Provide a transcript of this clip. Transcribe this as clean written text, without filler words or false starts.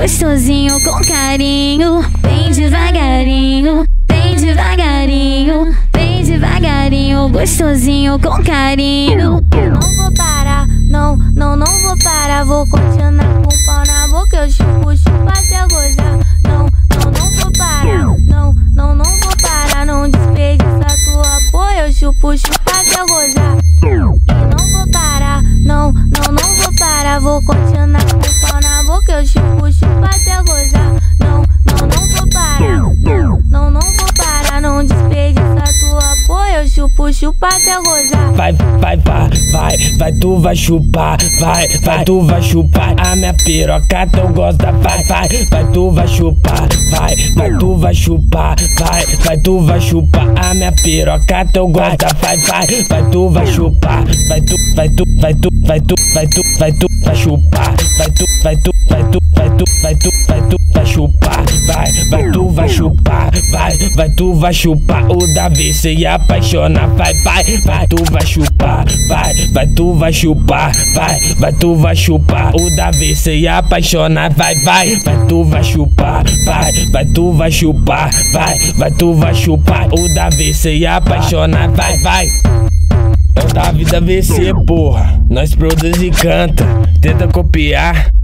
gostosinho com carinho. Bem devagarinho, bem devagarinho, bem devagarinho, gostosinho com carinho. Não vou parar, não vou parar. Vou continuar com o pau na boca, eu chupo, chupo até gozar. Não vou parar, não vou parar. Não desperdiça tua porra, eu chupo, chupo até gozar. E não vou parar, não vou parar. Vou continuar com o pau na boca, eu chupo, chupo até gozar. Não vou parar, não vou parar. Não desperdiça tua porra, eu chupo, chupo até gozar. Vai, tu vai chupar, vai, tu vai chupar a minha piroca, tu gosta, vai, tu vai chupar, vai, tu vai chupar, vai, tu vai chupar a minha piroca, tu gosta, vai, tu vai chupar, vai chupar, vai chupar, vai, tu vai chupar, vai, tu vai chupar o Davi, se apaixona, vai, tu vai chupar, vai, tu vai chupar, vai, tu vai chupar o Davi, se apaixona, vai, tu vai chupar, vai, tu vai chupar, vai, tu vai chupar o Davi, se apaixona, vai. É o Davi da VC, porra. Nós produz e canta, tenta copiar.